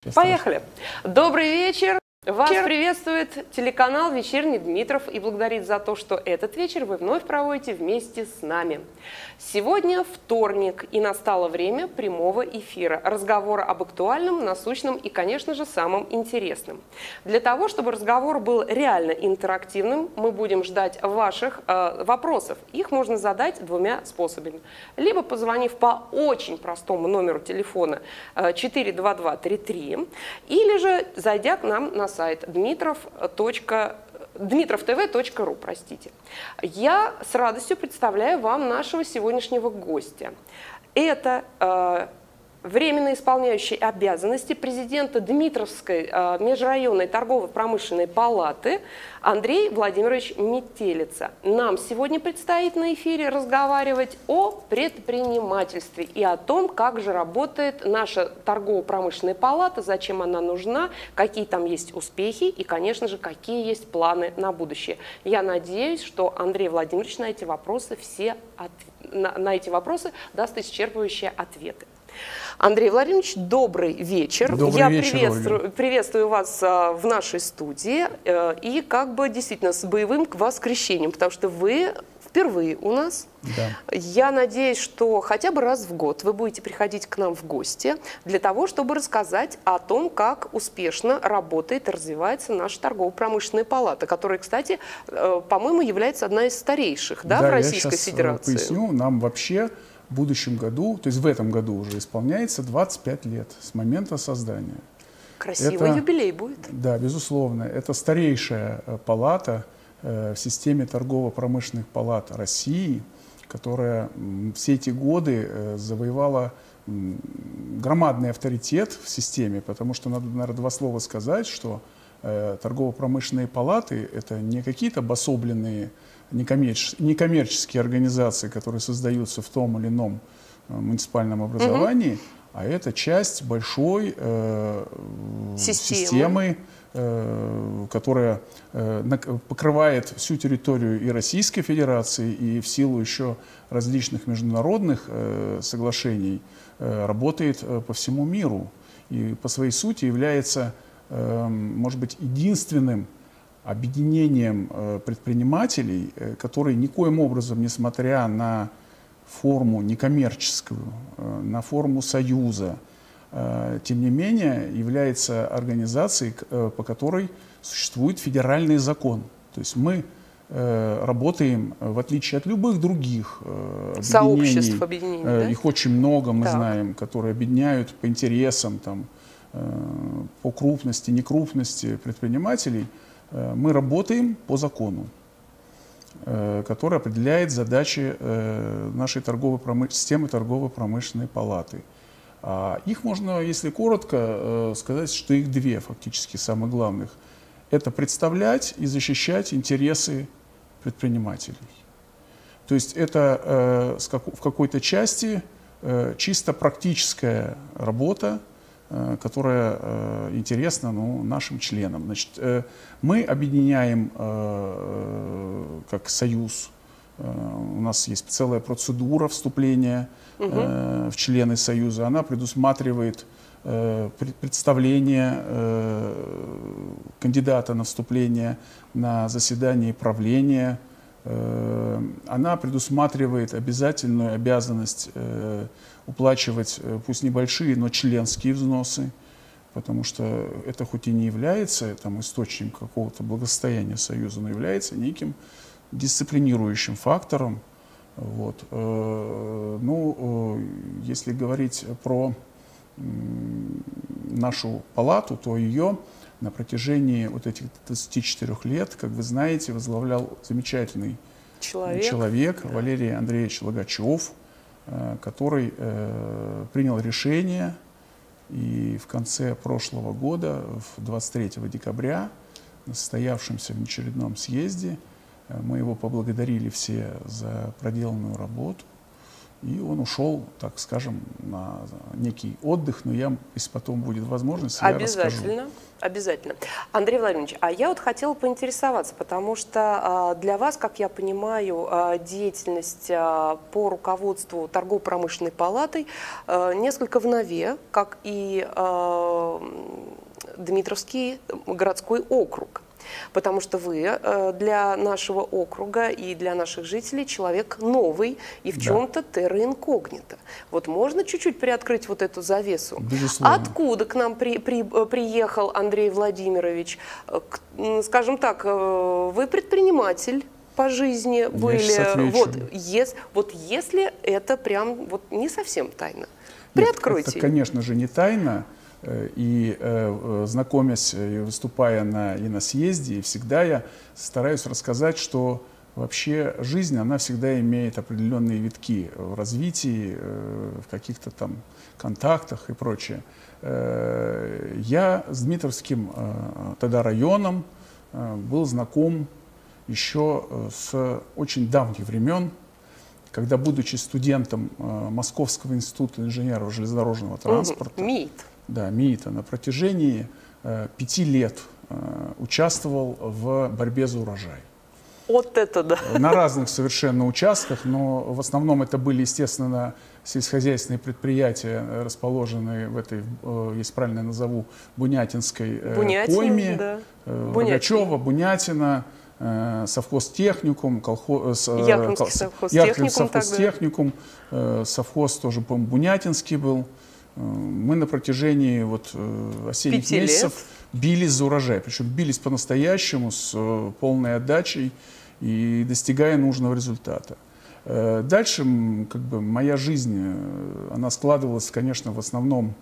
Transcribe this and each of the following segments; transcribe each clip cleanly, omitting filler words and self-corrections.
Поехали! Добрый вечер! Вас приветствует телеканал «Вечерний Дмитров» и благодарит за то, что этот вечер вы вновь проводите вместе с нами. Сегодня вторник, и настало время прямого эфира, разговора об актуальном, насущном и, конечно же, самом интересном. Для того, чтобы разговор был реально интерактивным, мы будем ждать ваших вопросов. Их можно задать двумя способами. Либо позвонив по очень простому номеру телефона 42233, или же зайдя к нам на сайт dmitrovtv.ru, простите. Я с радостью представляю вам нашего сегодняшнего гостя. Это временно исполняющий обязанности президента Дмитровской межрайонной торгово-промышленной палаты Андрей Владимирович Метелица. Нам сегодня предстоит на эфире разговаривать о предпринимательстве и о том, как же работает наша торгово-промышленная палата, зачем она нужна, какие там есть успехи и, конечно же, какие есть планы на будущее. Я надеюсь, что Андрей Владимирович на эти вопросы даст исчерпывающие ответы. Андрей Владимирович, добрый вечер. Добрый вечер, приветствую вас в нашей студии и как бы действительно с боевым воскресеньем, потому что вы впервые у нас. Да. Я надеюсь, что хотя бы раз в год вы будете приходить к нам в гости для того, чтобы рассказать о том, как успешно работает и развивается наша торгово-промышленная палата, которая, кстати, по-моему, является одной из старейших, да, в Российской Федерации. Я поясню, нам вообще в будущем году, то есть в этом году уже исполняется 25 лет с момента создания. Красивый юбилей будет. Да, безусловно. Это старейшая палата в системе торгово-промышленных палат России, которая все эти годы завоевала громадный авторитет в системе, потому что надо, наверное, два слова сказать, что торгово-промышленные палаты – это не какие-то обособленные некоммерческие организации, которые создаются в том или ином муниципальном образовании, а это часть большой системы, которая покрывает всю территорию и Российской Федерации, и в силу еще различных международных соглашений работает по всему миру. И по своей сути является, может быть, единственным объединением предпринимателей, которые никоим образом, несмотря на форму некоммерческую, на форму союза, тем не менее является организацией, по которой существует федеральный закон. То есть мы работаем, в отличие от любых других сообществ, объединений, да? Их очень много, мы знаем, которые объединяют по интересам, там, по крупности, некрупности предпринимателей. Мы работаем по закону, который определяет задачи нашей системы торгово-промышленной палаты. Их можно, если коротко, сказать, что их две фактически самых главных. Это представлять и защищать интересы предпринимателей. То есть это в какой-то части чисто практическая работа, которая интересна нашим членам. Значит, мы объединяем как союз, у нас есть целая процедура вступления в члены союза, она предусматривает представление кандидата на вступление на заседание правления, она предусматривает обязательную обязанность уплачивать, пусть небольшие, но членские взносы, потому что это хоть и не является там, источником какого-то благосостояния Союза, но является неким дисциплинирующим фактором. Вот. Если говорить про нашу палату, то ее на протяжении вот этих 24 лет, как вы знаете, возглавлял замечательный человек Валерий Андреевич Логачев, который принял решение, и в конце прошлого года, 23 декабря, на состоявшемся внеочередном съезде, мы его поблагодарили все за проделанную работу. И он ушел, так скажем, на некий отдых, но если потом будет возможность, я расскажу. Обязательно. Андрей Владимирович, а я вот хотела поинтересоваться, потому что для вас, как я понимаю, деятельность по руководству торгово-промышленной палатой несколько в нове, как и Дмитровский городской округ. Потому что вы для нашего округа и для наших жителей человек новый и в чем-то терра инкогнито. Вот можно чуть-чуть приоткрыть вот эту завесу? Безусловно. Откуда к нам приехал Андрей Владимирович? Скажем так, вы предприниматель по жизни были. Вот если это прям вот не совсем тайна. Приоткройте. Это, конечно же, не тайна. И знакомясь и выступая и на съезде, и всегда я стараюсь рассказать, что вообще жизнь, она всегда имеет определенные витки в развитии, в каких-то там контактах и прочее. Я с Дмитровским тогда районом был знаком еще с очень давних времен, когда, будучи студентом Московского института инженеров железнодорожного транспорта, МИИТа, на протяжении 5 лет участвовал в борьбе за урожай. Вот это да! На разных совершенно участках, но в основном это были, естественно, сельскохозяйственные предприятия, расположенные в этой, если правильно назову, Бунятинской пойме, Рогачева, Бунятина, совхозтехникум, Яркий совхозтехникум, совхоз тоже, по-моему, Бунятинский был. Мы на протяжении осенних месяцев бились за урожай. Причем бились по-настоящему, с полной отдачей и достигая нужного результата. Дальше моя жизнь, она складывалась, конечно, в основном,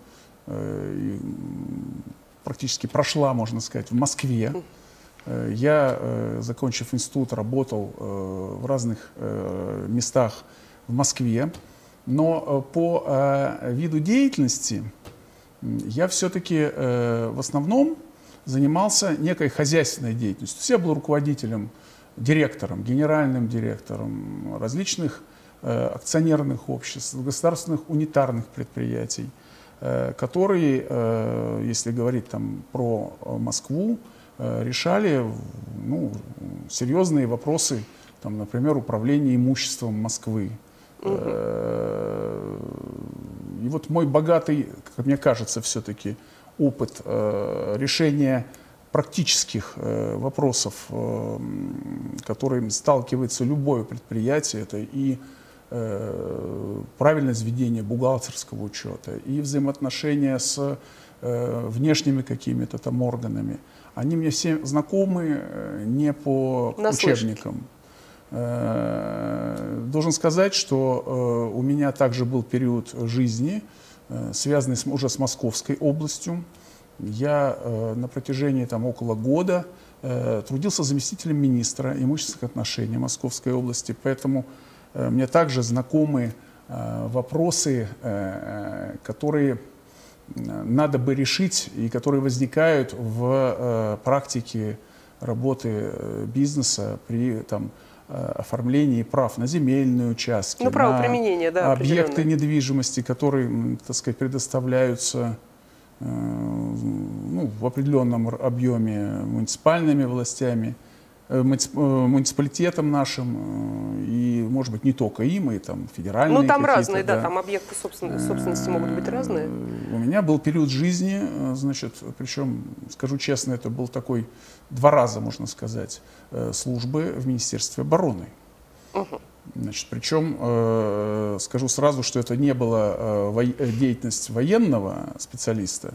практически прошла, можно сказать, в Москве. Я, закончив институт, работал в разных местах в Москве. Но по виду деятельности я все-таки в основном занимался некой хозяйственной деятельностью. То есть я был руководителем, директором, генеральным директором различных акционерных обществ, государственных унитарных предприятий, которые, если говорить про Москву, решали серьезные вопросы, например, управления имуществом Москвы. И вот мой богатый, как мне кажется, все-таки опыт решения практических вопросов, которыми сталкивается любое предприятие, это и правильность ведения бухгалтерского учета, и взаимоотношения с внешними какими-то там органами. Они мне все знакомы не по учебникам. Должен сказать, что у меня также был период жизни, связанный уже с Московской областью. Я на протяжении около года трудился заместителем министра имущественных отношений Московской области, поэтому мне также знакомы вопросы, которые надо бы решить и которые возникают в практике работы бизнеса при оформлении прав на земельные участки, на объекты недвижимости, которые, так сказать, предоставляются в определенном объеме муниципальными властями, муниципалитетом нашим, и, может быть, не только им, и федеральные. Там разные, там объекты собственности могут быть разные. У меня был период жизни, причем, скажу честно, это был такой 2 раза, можно сказать, службы в Министерстве обороны. Причем, скажу сразу, что это не была деятельность военного специалиста.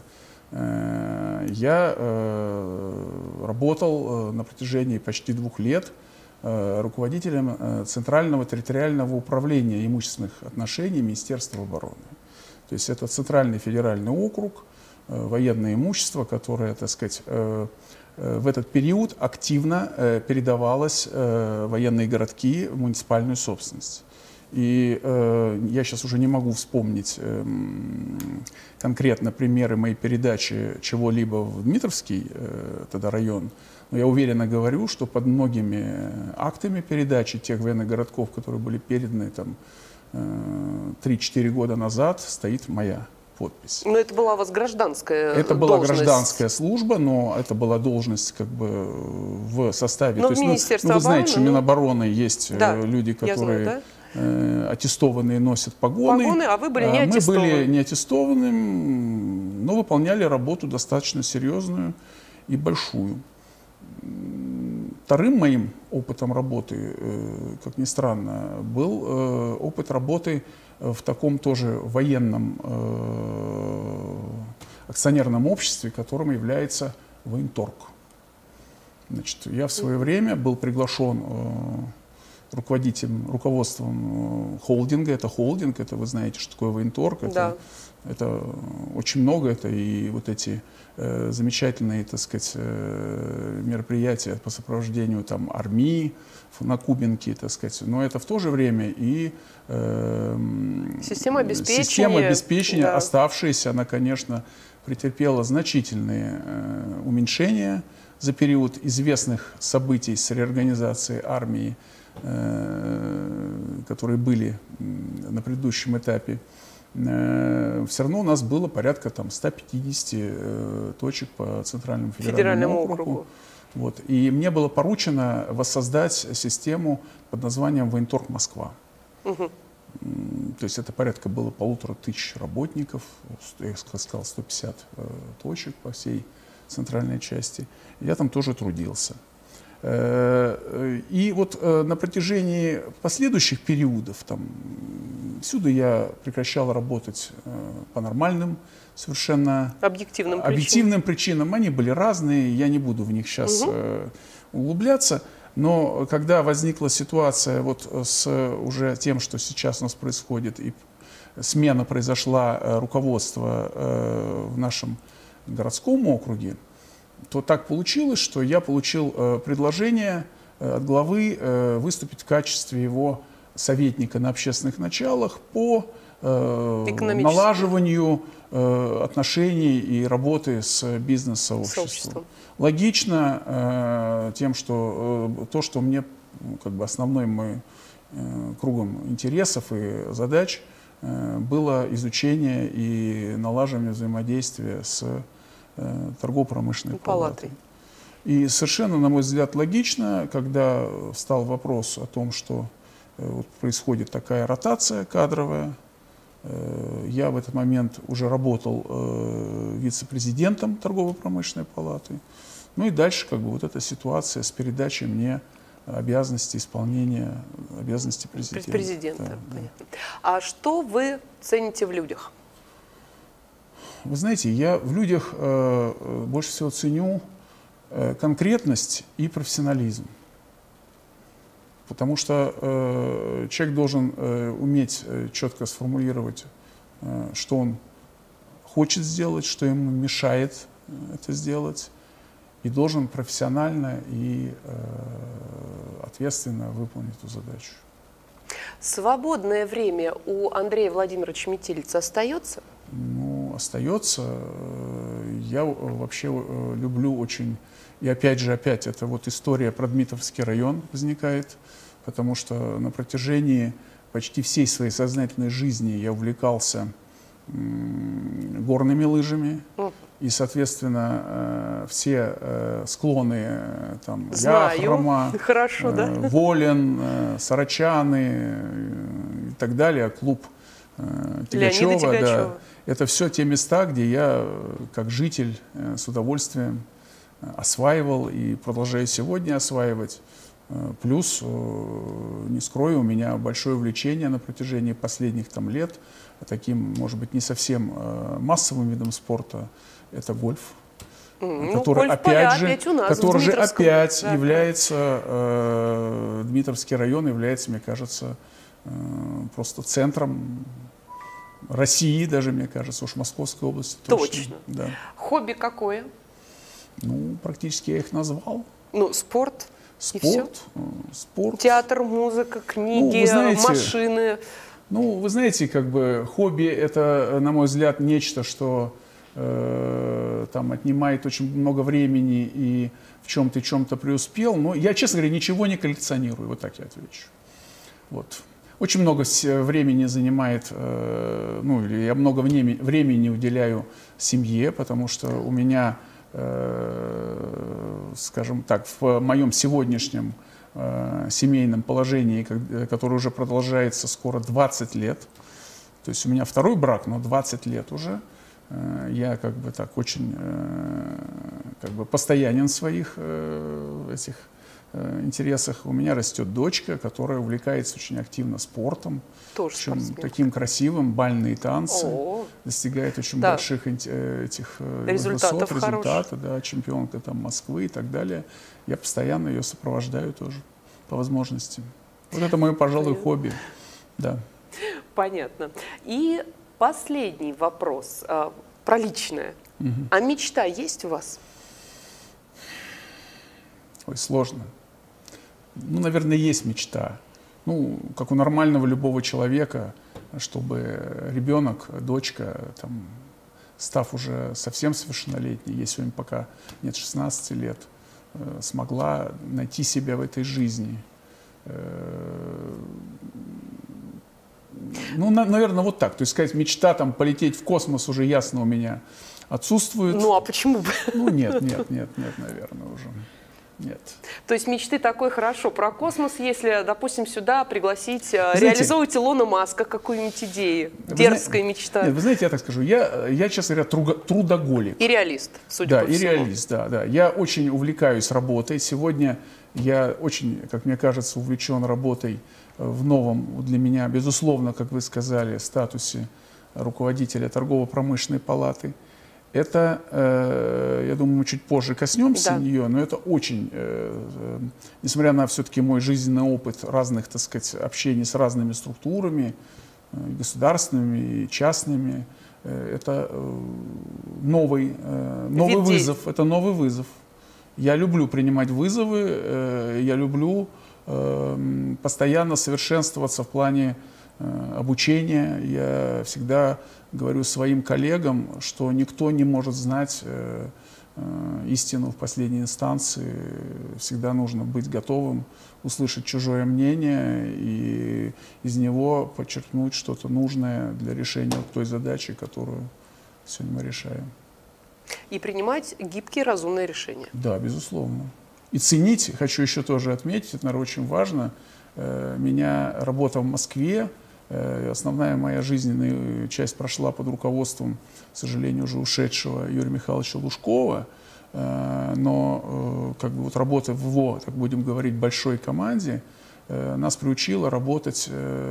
Я работал на протяжении почти 2 лет руководителем Центрального территориального управления имущественных отношений Министерства обороны. То есть это Центральный федеральный округ, военное имущество, которое, так сказать, в этот период активно передавалось в военные городки в муниципальную собственность. И я сейчас уже не могу вспомнить конкретно примеры моей передачи чего-либо в Дмитровский тогда район, но я уверенно говорю, что под многими актами передачи тех военных городков, которые были переданы 3-4 года назад стоит моя подпись. Но это была у вас гражданская должность. Это была гражданская служба, но это была должность как бы в составе. Но то в есть, Министерстве вы знаете, что обороны, Минобороны есть да, люди, которые знаю, да? аттестованные, носят погоны. А вы были не аттестованы. Мы были не аттестованы, но выполняли работу достаточно серьезную и большую. Вторым моим опытом работы, как ни странно, был опыт работы в таком тоже военном акционерном обществе, которым является Военторг. Значит, я в свое время был приглашен руководством холдинга. Это холдинг, это вы знаете, что такое Военторг. Да. Это очень много, это и вот эти замечательные, так сказать, мероприятия по сопровождению там армии на Кубинке, так сказать. Но это в то же время и система обеспечения, да. оставшаяся, она, конечно, претерпела значительные уменьшения за период известных событий с реорганизацией армии, которые были на предыдущем этапе. Все равно у нас было порядка там 150 точек по Центральному федеральному округу. Вот. И мне было поручено воссоздать систему под названием Военторг Москва. Угу. То есть это порядка было 1500 работников, я сказал, 150 точек по всей центральной части. Я там тоже трудился. И вот на протяжении последующих периодов, там, всюду я прекращал работать по нормальным, совершенно объективным причинам. Они были разные, я не буду в них сейчас углубляться. Но когда возникла ситуация вот с уже тем, что сейчас у нас происходит, и смена произошла руководства в нашем городском округе, то так получилось, что я получил предложение от главы выступить в качестве его советника на общественных началах по налаживанию отношений и работы с бизнес-сообществом. Логично тем, что то, что мне как бы основной мой кругом интересов и задач было изучение и налаживание взаимодействия с торгово-промышленной палатой. И совершенно, на мой взгляд, логично, когда встал вопрос о том, что вот происходит такая ротация кадровая. Я в этот момент уже работал вице-президентом торгово-промышленной палаты. Ну и дальше как бы вот эта ситуация с передачей мне обязанностей исполнения обязанностей президента. Да, понятно. А что вы цените в людях? Вы знаете, я в людях больше всего ценю конкретность и профессионализм. Потому что человек должен уметь четко сформулировать, что он хочет сделать, что ему мешает это сделать, и должен профессионально и ответственно выполнить эту задачу. Свободное время у Андрея Владимировича Метелица остается? Ну, остается. Я вообще люблю очень... И опять это вот история про Дмитровский район возникает, потому что на протяжении почти всей своей сознательной жизни я увлекался горными лыжами. И, соответственно, все склоны, там, Яхрома, Волен, Сарачаны и так далее, клуб Тягачева, да, это все те места, где я, как житель, с удовольствием осваивал и продолжаю сегодня осваивать. Плюс, не скрою, у меня большое увлечение на протяжении последних там лет таким, может быть, не совсем массовым видом спорта. Это гольф, который опять же является, Дмитровский район является, мне кажется, просто центром России, даже, мне кажется, уж Московской области. Точно. Да. Хобби какое? Ну, практически я их назвал. Ну, спорт. Спорт. Театр, музыка, книги, машины. Ну, вы знаете, как бы хобби — это, на мой взгляд, нечто, что там отнимает очень много времени и в чем-то преуспел. Но я, честно говоря, ничего не коллекционирую. Вот так я отвечу. Вот. Очень много времени занимает, ну, или я много времени уделяю семье, потому что у меня, скажем так, в моем сегодняшнем семейном положении, которое уже продолжается скоро 20 лет, то есть у меня второй брак, но 20 лет уже, я как бы так очень как бы постоянен в своих этих интересах. У меня растет дочка, которая увлекается очень активно спортом, Тоже причем таким красивым, бальные танцы, достигает очень больших результатов, да, чемпионка там Москвы и так далее. Я постоянно ее сопровождаю тоже по возможности. Вот это мое, пожалуй, хобби. Да. Понятно. И последний вопрос про личное. А мечта есть у вас? Ой, сложно. Ну, наверное, есть мечта. Ну, как у нормального любого человека, чтобы ребенок, дочка, там, став уже совсем совершеннолетней, ей сегодня пока нет 16 лет, смогла найти себя в этой жизни. Ну, наверное, вот так. То есть, сказать, мечта там полететь в космос уже ясно у меня отсутствует. Ну, а почему бы? Ну, нет, наверное, уже. Нет. То есть мечты такой хорошо про космос, если, допустим, сюда пригласить, реализовывать Илона Маска, какую-нибудь идею, дерзкая мечта. Нет, вы знаете, я так скажу, я честно говоря, трудоголик. И реалист, судя по всему. Да, и реалист, да. Я очень увлекаюсь работой. Сегодня я очень, как мне кажется, увлечен работой в новом для меня, безусловно, как вы сказали, статусе руководителя торгово-промышленной палаты. Это, я думаю, мы чуть позже коснемся нее, но это очень, несмотря на все-таки мой жизненный опыт разных, так сказать, общений с разными структурами, государственными и частными, это новый вызов. Это новый вызов. Я люблю принимать вызовы, я люблю постоянно совершенствоваться в плане обучения. Я всегда говорю своим коллегам, что никто не может знать истину в последней инстанции. Всегда нужно быть готовым услышать чужое мнение и из него подчеркнуть что-то нужное для решения той задачи, которую сегодня мы решаем. И принимать гибкие, разумные решения. Да, безусловно. И ценить, хочу еще тоже отметить, это, наверное, очень важно. Меня работа в Москве, основная моя жизненная часть прошла под руководством, к сожалению, уже ушедшего Юрия Михайловича Лужкова, но как бы вот работа в его, так будем говорить, большой команде нас приучила работать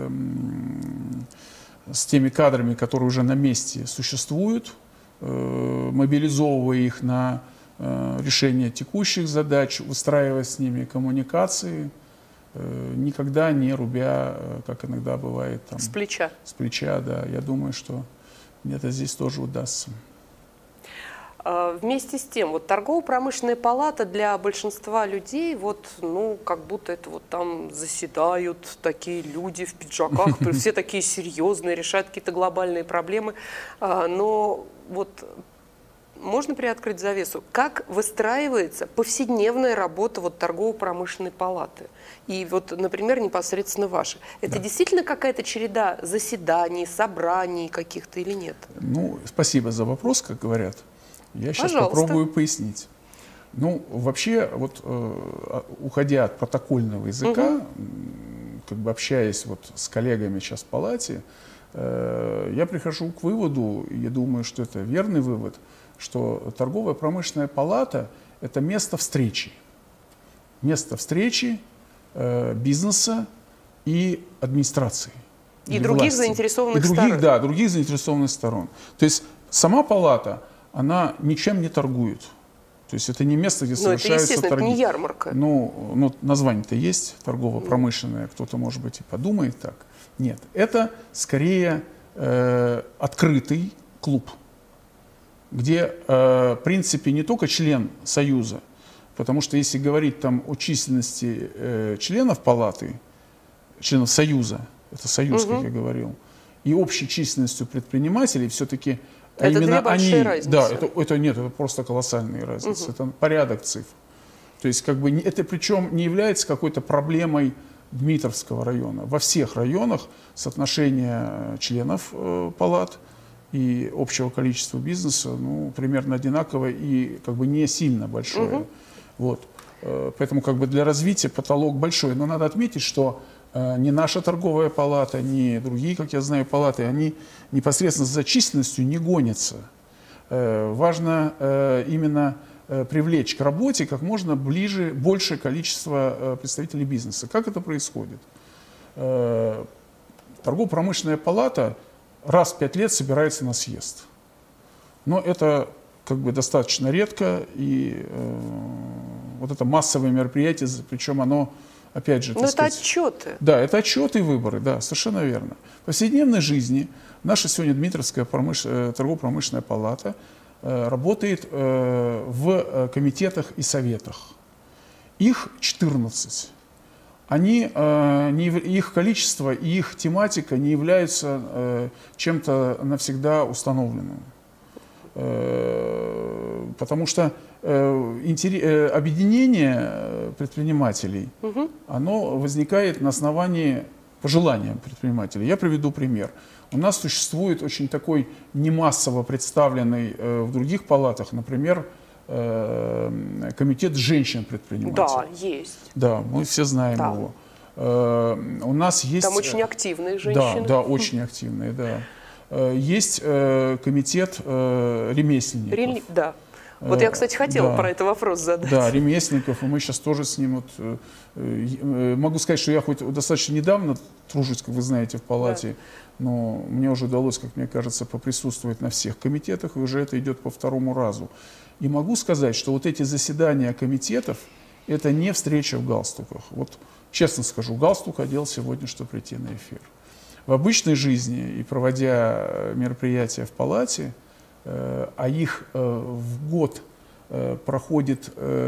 с теми кадрами, которые уже на месте существуют, мобилизовывая их на решение текущих задач, выстраивая с ними коммуникации, никогда не рубя, как иногда бывает, там, с плеча. С плеча, да. Я думаю, что мне-то здесь тоже удастся. Вместе с тем, вот торгово-промышленная палата для большинства людей, вот, ну, как будто это вот там заседают такие люди в пиджаках, все такие серьезные, решают какие-то глобальные проблемы. Но вот можно приоткрыть завесу? Как выстраивается повседневная работа вот торгово-промышленной палаты? И вот, например, непосредственно ваша. Это действительно какая-то череда заседаний, собраний каких-то или нет? Ну, спасибо за вопрос, как говорят. Я сейчас попробую пояснить. Ну, вообще, вот уходя от протокольного языка, как бы общаясь вот с коллегами сейчас в палате, я прихожу к выводу, и я думаю, что это верный вывод, что торговая промышленная палата – это место встречи. Место встречи бизнеса и администрации. И других заинтересованных сторон. Да, других заинтересованных сторон. То есть сама палата, она ничем не торгует. То есть это не место, где совершаются торги. Это не ярмарка. Ну название-то есть, торгово-промышленное, кто-то, может быть, и подумает так. Нет, это скорее открытый клуб, где, в принципе, не только член Союза, потому что если говорить там о численности членов палаты, членов Союза, это Союз, как я говорил, и общей численностью предпринимателей, все-таки это две большие разницы. Да, это просто колоссальные разницы, это порядок цифр. То есть, как бы, это причем не является какой-то проблемой Дмитровского района. Во всех районах соотношение членов палат и общего количества бизнеса, ну, примерно одинаковое и как бы не сильно большое. Вот. Поэтому как бы для развития потолок большой. Но надо отметить, что ни наша торговая палата, ни другие, как я знаю, палаты, они непосредственно за численностью не гонятся. Важно именно привлечь к работе как можно ближе, большее количество представителей бизнеса. Как это происходит? Торгово-промышленная палата раз в 5 лет собирается на съезд. Но это как бы достаточно редко, и вот это массовое мероприятие, причем оно, опять же, так сказать, это отчеты. Да, это отчеты и выборы, да, совершенно верно. В повседневной жизни наша сегодня Дмитровская торгово-промышленная палата работает в комитетах и советах. Их 14. Их количество и их тематика не являются чем-то навсегда установленным. Потому что объединение предпринимателей, оно возникает на основании пожелания предпринимателей. Я приведу пример. У нас существует очень такой немассово представленный в других палатах, например, комитет женщин-предпринимателей. Да, есть. Да, мы все знаем его. У нас есть... Там очень активные женщины. Да, очень активные, да. Есть комитет ремесленников. Да. Вот я, кстати, хотела про это вопрос задать. Да, ремесленников, и мы сейчас тоже с ним... могу сказать, что я хоть достаточно недавно тружусь, как вы знаете, в палате, но мне уже удалось, как мне кажется, поприсутствовать на всех комитетах, и уже это идет по 2-му разу. И могу сказать, что вот эти заседания комитетов, это не встреча в галстуках. Вот честно скажу, галстук одел сегодня, чтобы прийти на эфир. В обычной жизни и проводя мероприятия в палате, а их в год проходит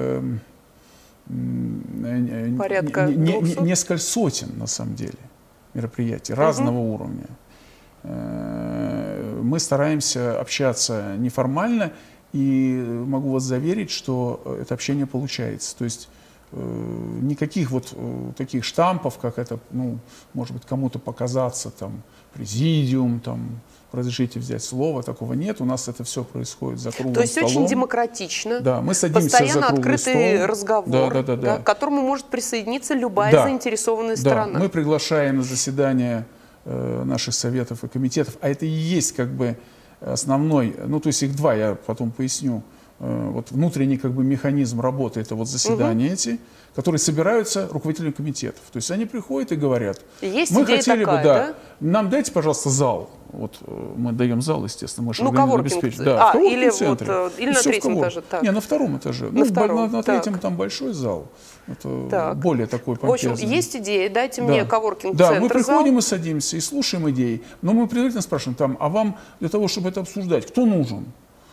порядка несколько сотен, на самом деле, мероприятий разного уровня. Мы стараемся общаться неформально, и могу вас заверить, что это общение получается. То есть никаких вот таких штампов, как это, ну, может быть, кому-то показаться, там, президиум, там, разрешите взять слово, такого нет. У нас это все происходит за круглым столом. То есть очень демократично. Да, мы садимся постоянно за круглый открытый стол. разговор, к которому может присоединиться любая заинтересованная сторона. Мы приглашаем на заседания наших советов и комитетов, а это и есть как бы основной, ну то есть их два, я потом поясню. Вот внутренний как бы механизм работы, это вот заседания эти, которые собираются руководителями комитетов. То есть они приходят и говорят, мы хотели бы, нам дайте, пожалуйста, зал. Вот мы даем зал, естественно, мы же обеспечим. Да, или на 3-м этаже. Не, на 2-м этаже. На 3-м там большой зал. Это более такой помпезный. В общем, есть идея, дайте мне коворкинг-центр. Да, мы приходим и садимся, и слушаем идеи. Но мы предварительно спрашиваем, там, а вам для того, чтобы это обсуждать, кто нужен?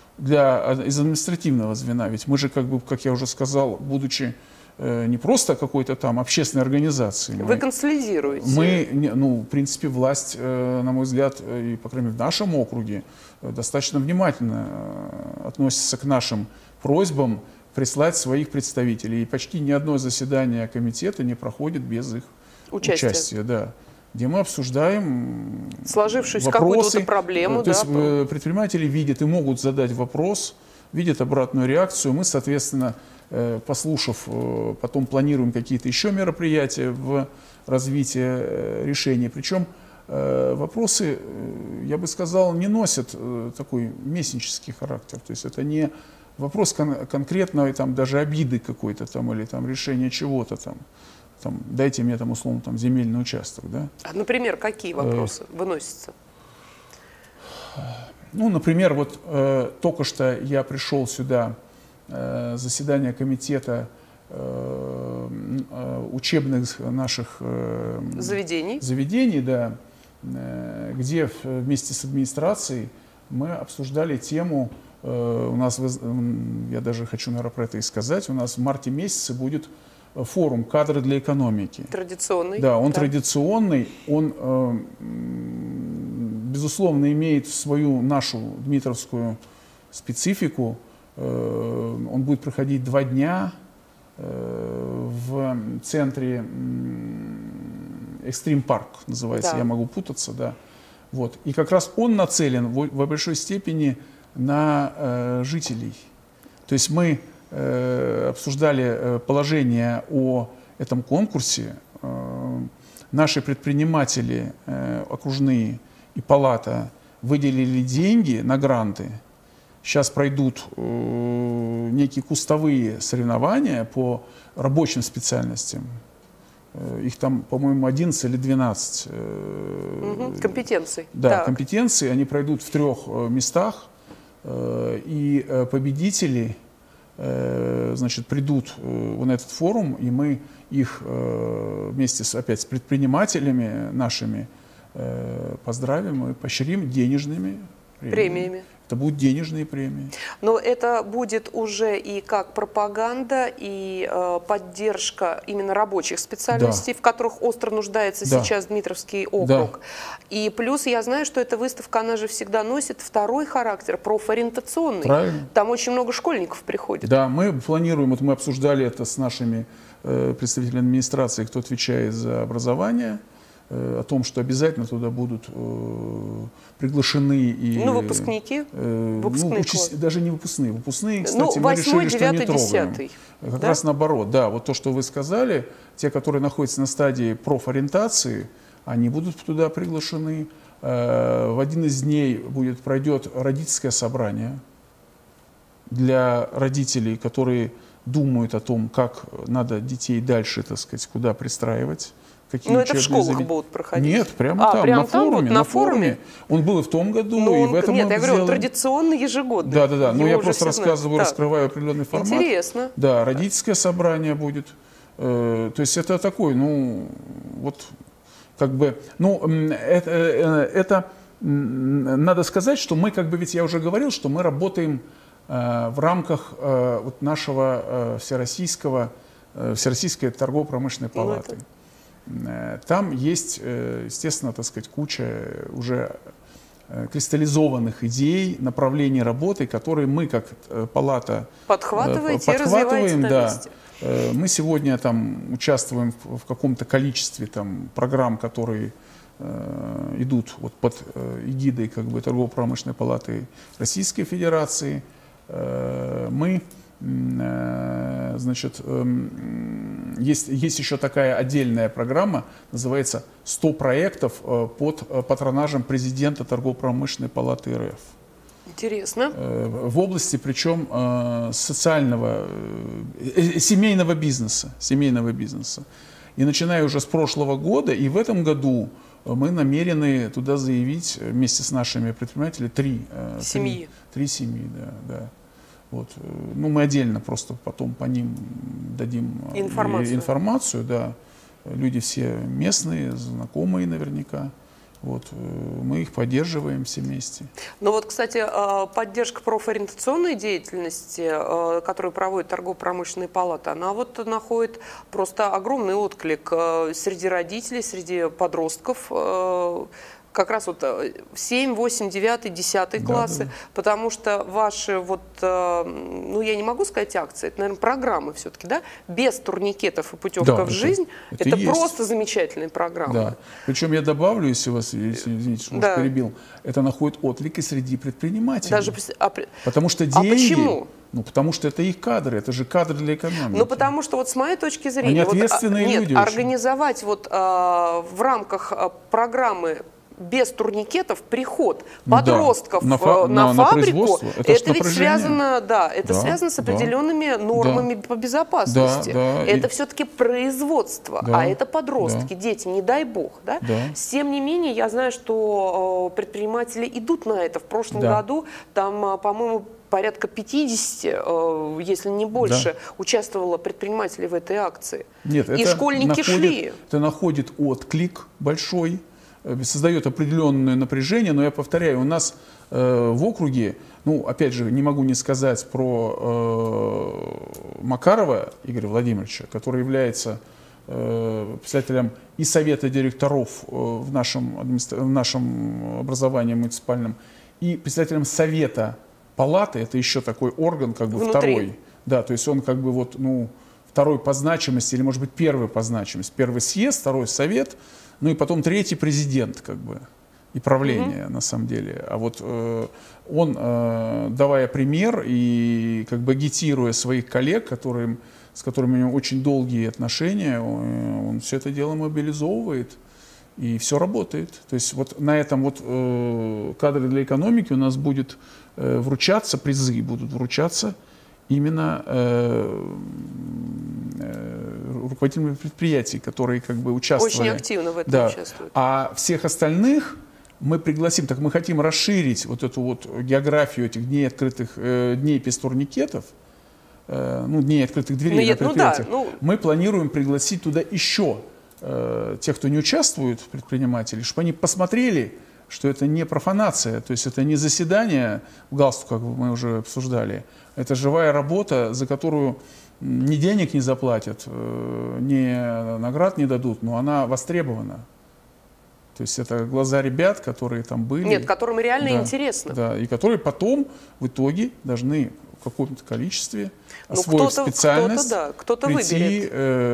Из административного звена. Ведь мы же, как бы, как я уже сказал, будучи не просто какой-то там общественной организацией. Вы консолидируете. Мы, ну, в принципе, власть, на мой взгляд, и, по крайней мере, в нашем округе, достаточно внимательно относится к нашим просьбам прислать своих представителей. И почти ни одно заседание комитета не проходит без их участия. Да. Где мы обсуждаем сложившуюся какую-то проблему. То есть предприниматели видят и могут задать вопрос, видят обратную реакцию. Мы, соответственно, послушав, потом планируем какие-то еще мероприятия в развитии решений. Причем вопросы, я бы сказал, не носят такой местнический характер. То есть это не вопрос конкретной там, даже обиды какой-то там, или там, решения чего-то там. Там, дайте мне там, условно, там, земельный участок. Да? А, например, какие вопросы выносятся? Ну, например, вот только что я пришел сюда, заседание комитета учебных наших заведений, да, где вместе с администрацией мы обсуждали тему, у нас, я даже хочу, наверное, про это и сказать, у нас в марте месяце будет форум «Кадры для экономики». Традиционный. Да, он традиционный, он, безусловно, имеет свою нашу дмитровскую специфику. Он будет проходить 2 дня в центре Extreme Park называется, Да. я могу путаться, да. Вот. И как раз он нацелен в большой степени на жителей. То есть мы обсуждали положение о этом конкурсе. Наши предприниматели окружные и палата выделили деньги на гранты. Сейчас пройдут некие кустовые соревнования по рабочим специальностям. Их там, по-моему, 11 или 12. Компетенций. Да, Так. компетенции. Они пройдут в 3 местах. И победители, значит, придут на этот форум, и мы их вместе опять с предпринимателями нашими поздравим и поощрим денежными премиями. Это будут денежные премии. Но это будет уже и как пропаганда, и поддержка именно рабочих специальностей, в которых остро нуждается сейчас Дмитровский округ. И плюс я знаю, что эта выставка, она же всегда носит второй характер, профориентационный. Правильно. Там очень много школьников приходит. Да, мы планируем, вот мы обсуждали это с нашими представителями администрации, кто отвечает за образование, о том, что обязательно туда будут приглашены и... Ну, выпускники, выпускные классы. Даже не выпускные. Выпускные, кстати, мы 8, решили, что 9, не трогаем. 10. Как раз наоборот, да, вот то, что вы сказали, те, которые находятся на стадии профориентации, они будут туда приглашены. В один из дней пройдет родительское собрание для родителей, которые думают о том, как надо детей дальше, так сказать, куда пристраивать. Но это в школах будут проходить? Нет, прямо там, прямо на форуме. На форуме? Он был и в том году, и в этом Нет, году. я говорю, он традиционно ежегодный. Да. Но я уже просто рассказываю, раскрываю определенный формат. Интересно. Да, родительское собрание будет. То есть это такой, ну, вот, как бы, ну, это надо сказать, что мы, как бы, ведь я уже говорил, что мы работаем в рамках вот нашего Всероссийской торгово-промышленной палаты. Там есть, естественно, так сказать, куча уже кристаллизованных идей, направлений работы, которые мы, как палата, подхватываете и развиваете на месте. Мы сегодня там участвуем в каком-то количестве там программ, которые идут вот под эгидой как бы торгово-промышленной палаты Российской Федерации. Мы, значит, есть еще такая отдельная программа, называется «100 проектов под патронажем президента торгово-промышленной палаты РФ». Интересно. В области, причем, социального, семейного бизнеса. И начиная уже с прошлого года, и в этом году мы намерены туда заявить вместе с нашими предпринимателями 3 семьи. 3 семьи, да. Вот. Ну, мы отдельно просто потом по ним дадим информацию, да. Люди все местные, знакомые наверняка. Вот. Мы их поддерживаем все вместе. Ну вот, кстати, поддержка профориентационной деятельности, которую проводит торгово-промышленная палата, она вот находит просто огромный отклик среди родителей, среди подростков, как раз вот 7, 8, 9, 10 классы, потому что ваши вот, ну я не могу сказать акции, это, наверное, программы все-таки, да, без турникетов и путевка в жизнь, это просто замечательные программы. Да. Причем я добавлю, если вас, извините, что вас перебил, это находит отклик и среди предпринимателей. Даже, потому что деньги... почему? Ну, потому что это их кадры, это же кадры для экономики. Ну, потому что вот с моей точки зрения, они ответственные люди организовать вот в рамках программы без турникетов приход подростков на фабрику, это ведь связано, связано с определенными нормами по безопасности. Это все-таки производство, а это подростки, дети, не дай бог. Тем не менее, я знаю, что предприниматели идут на это. В прошлом году там, по-моему, порядка 50, если не больше, участвовало предпринимателей в этой акции. Нет, и школьники шли. Это находит отклик большой, создает определенное напряжение, но я повторяю, у нас в округе, ну, опять же, не могу не сказать про Макарова Игоря Владимировича, который является председателем и совета директоров в нашем образовании муниципальном, и председателем совета палаты, это еще такой орган, как бы внутри. Второй. Да, то есть он как бы вот, ну, второй по значимости, или, может быть, первый по значимости. Первый съезд, второй совет, ну и потом третий президент, как бы, и правление, на самом деле. А вот он, давая пример и как бы агитируя своих коллег, с которыми у него очень долгие отношения, он все это дело мобилизовывает, и все работает. То есть вот на этом вот кадры для экономики у нас будет вручаться, призы будут вручаться именно руководителями предприятий, которые как бы участвовали. Очень активно в этом участвуют. А всех остальных мы пригласим, так мы хотим расширить вот эту вот географию этих дней открытых, дней песторникетов, ну, дней открытых дверей на предприятиях. Мы планируем пригласить туда еще тех, кто не участвует, предприниматели, чтобы они посмотрели, что это не профанация, то есть это не заседание в галстуке, как мы уже обсуждали, это живая работа, за которую ни денег не заплатят, ни наград не дадут, но она востребована. То есть это глаза ребят, которые там были. Нет, которым реально интересно. Да, и которые потом в итоге должны в каком-то количестве освоив специальность, кто-то прийти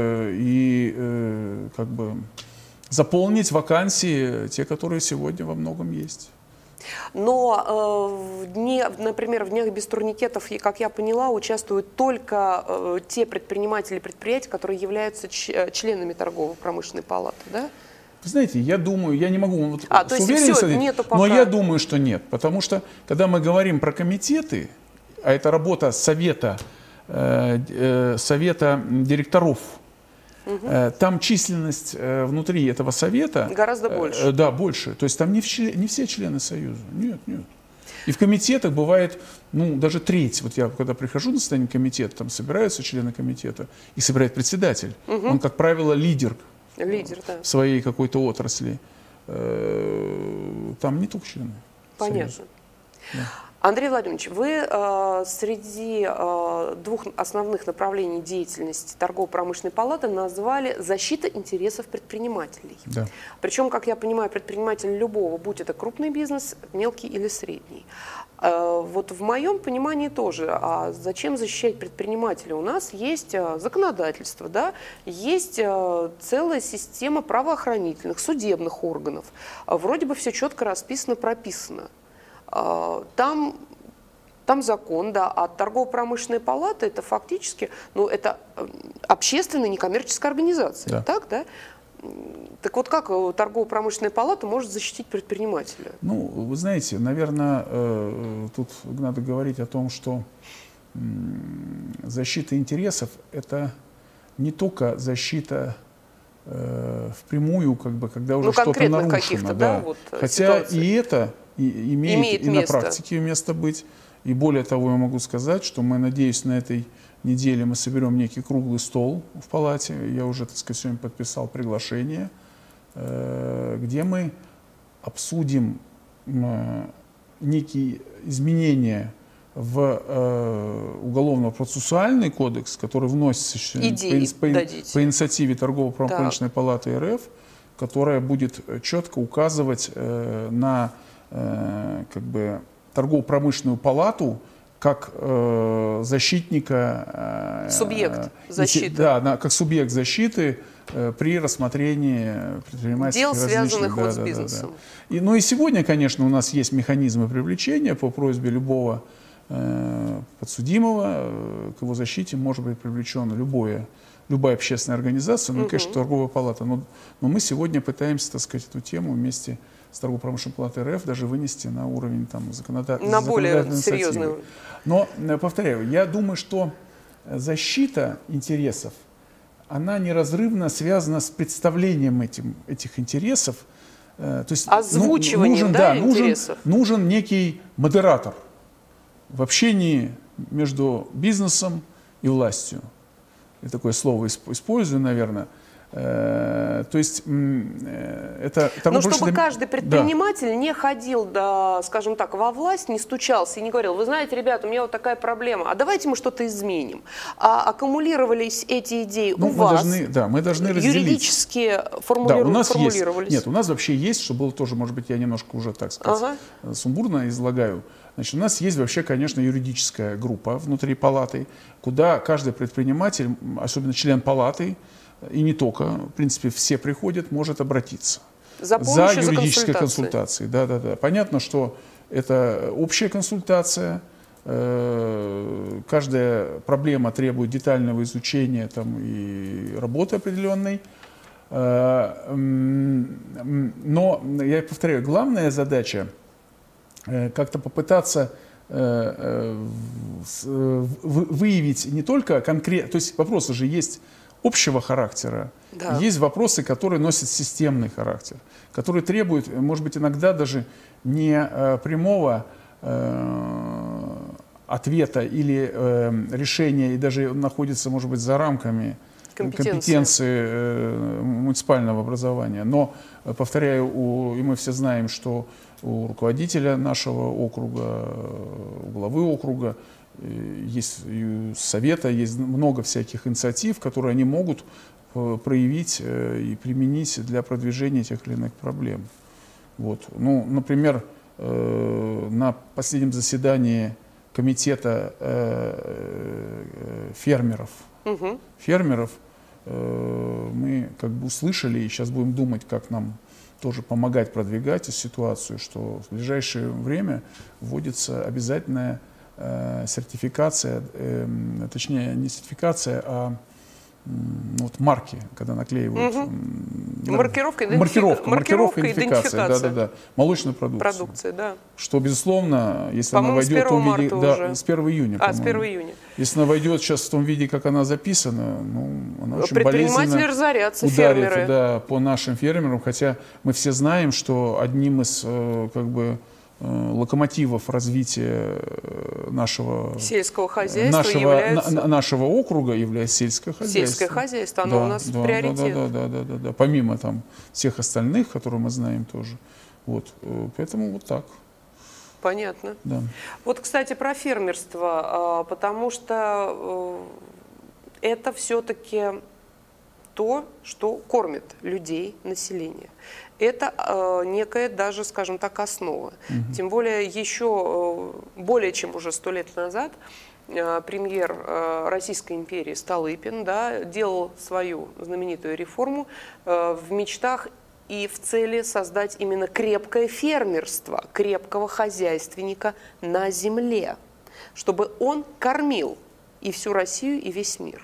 и как бы заполнить вакансии, те, которые сегодня во многом есть. Но, например, в днях без турникетов, как я поняла, участвуют только те предприниматели предприятий, которые являются членами торгово-промышленной палаты, да? Вы знаете, я думаю, я не могу то есть уверенностью, но я думаю, что нет. Потому что, когда мы говорим про комитеты, а это работа совета директоров, там численность внутри этого совета гораздо больше. Да, больше. То есть там не все члены Союза. Нет, нет. И в комитетах бывает, ну, даже треть. Вот я, когда прихожу на заседание комитета, там собираются члены комитета, и собирает председатель. Он, как правило, лидер да. в своей какой-то отрасли. Там не только члены. Понятно. Да. Андрей Владимирович, вы среди двух основных направлений деятельности торгово-промышленной палаты назвали защита интересов предпринимателей. Да. Причем, как я понимаю, предприниматель любого, будь это крупный бизнес, мелкий или средний. Вот в моем понимании тоже, а зачем защищать предпринимателя? У нас есть законодательство, да? Есть целая система правоохранительных, судебных органов. Вроде бы все четко расписано, прописано. Там закон, да, а торгово-промышленная палата это фактически, ну, это общественная некоммерческая организация, да. Так, да? Так вот как торгово-промышленная палата может защитить предпринимателя? Ну, вы знаете, наверное, тут надо говорить о том, что защита интересов – это не только защита впрямую, как бы, когда уже что-то нарушено. Да. Вот, хотя ситуации. И это имеет и на практике место быть. И более того, я могу сказать, что мы, надеюсь, на этой неделе мы соберем некий круглый стол в палате. Я уже, так сказать, сегодня подписал приглашение, где мы обсудим некие изменения в уголовно-процессуальный кодекс, который вносится по инициативе Торгово-промышленной палаты РФ, которая будет четко указывать на как бы торгово-промышленную палату как защитника, субъект защиты. Да, как субъект защиты при рассмотрении предпринимательских дел, связанных вот с бизнесом. И, ну и сегодня, конечно, у нас есть механизмы привлечения по просьбе любого подсудимого, к его защите может быть привлечена любая общественная организация, ну и, конечно, торговая палата. Но мы сегодня пытаемся, так сказать, эту тему вместе с торгово-промышленной палатой РФ даже вынести на уровень там, законодательной на более серьезный уровень. Но, повторяю, я думаю, что защита интересов, она неразрывно связана с представлением этих интересов. То есть, озвучиванием интересов. Нужен некий модератор в общении между бизнесом и властью. Я такое слово использую, наверное. То есть это... Но чтобы каждый предприниматель не ходил, скажем так, во власть, не стучался и не говорил: вы знаете, ребята, у меня вот такая проблема, а давайте мы что-то изменим. А аккумулировались эти идеи у вас, мы должны разделить. Юридически формулировались. Нет, у нас вообще есть, что было тоже, может быть, я немножко уже, так сказать, сумбурно излагаю. Значит, у нас есть вообще, конечно, юридическая группа внутри палаты, куда каждый предприниматель, особенно член палаты, и не только, в принципе, все приходят, может обратиться за юридической консультацией. Да. Понятно, что это общая консультация, каждая проблема требует детального изучения там, и работы определенной. Но, я повторяю, главная задача как-то попытаться выявить не только конкретно, то есть вопросы же есть общего характера, да. Есть вопросы, которые носят системный характер, которые требуют, может быть, иногда даже не прямого ответа или решения, и даже находится, может быть, за рамками компетенции муниципального образования. Но, повторяю, и мы все знаем, что у руководителя нашего округа, у главы округа, есть и совета, есть много всяких инициатив, которые они могут проявить и применить для продвижения тех или иных проблем. Вот. Ну, например, на последнем заседании комитета фермеров, мы как бы услышали, и сейчас будем думать, как нам тоже помогать продвигать эту ситуацию, что в ближайшее время вводится обязательная сертификация, точнее не сертификация, а вот марки, когда наклеивают. Маркировка, идентификация. Да. Молочной продукции. Да. Что, безусловно, если она войдет в том виде... Да, с 1 июня, с 1 июня. Если она войдет сейчас в том виде, как она записана, ну, она очень предприниматели разорятся, ударит, фермеры. Да, по нашим фермерам, хотя мы все знаем, что одним из как бы локомотивов развития нашего сельского хозяйства нашего округа является сельское хозяйство. Сельское хозяйство, оно у нас в приоритете. Да. Помимо там всех остальных, которые мы знаем тоже. Вот. Поэтому вот так. Понятно. Да. Вот, кстати, про фермерство, потому что это все-таки то, что кормит людей, население. Это некая даже, скажем так, основа. Тем более еще более чем уже 100 лет назад премьер Российской империи Столыпин, да, делал свою знаменитую реформу в мечтах и в цели создать именно крепкое фермерство, крепкого хозяйственника на земле, чтобы он кормил и всю Россию, и весь мир.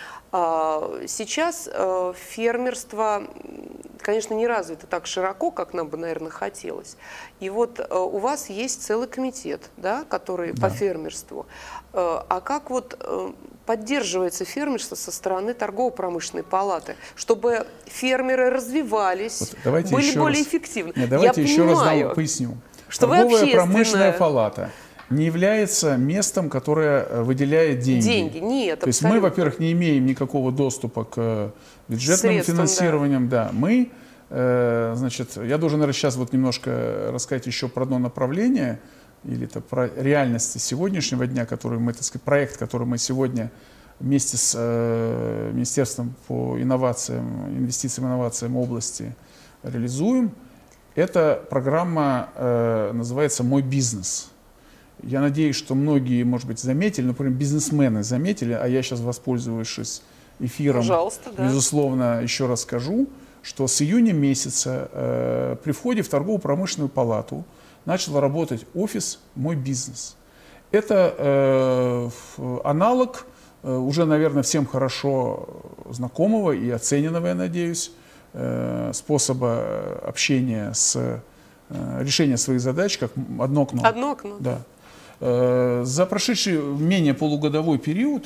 Сейчас фермерство, конечно, не развито так широко, как нам бы, наверное, хотелось. И вот у вас есть целый комитет, да, который по фермерству. А как вот поддерживается фермерство со стороны торгово-промышленной палаты, чтобы фермеры развивались, вот были более эффективны? Давайте еще раз поясню. Что Торгово-промышленная палата не является местом, которое выделяет деньги. Нет, то есть мы, во-первых, не имеем никакого доступа к бюджетным финансированиям. Да. Мы, значит, я должен, наверное, сейчас вот немножко рассказать еще про одно направление, или это про реальности сегодняшнего дня, который мы, так сказать, проект, который мы сегодня вместе с Министерством по инновациям, инвестициям и инновациям области реализуем. Эта программа называется «Мой бизнес». Я надеюсь, что многие, может быть, заметили, например, бизнесмены заметили, а я сейчас, воспользовавшись эфиром, безусловно, еще раз скажу, что с июня месяца при входе в торгово-промышленную палату начал работать офис «Мой бизнес». Это аналог уже, наверное, всем хорошо знакомого и оцененного, я надеюсь, способа общения решения своих задач, как одно окно. Одно окно. Да. За прошедший менее полугодовой период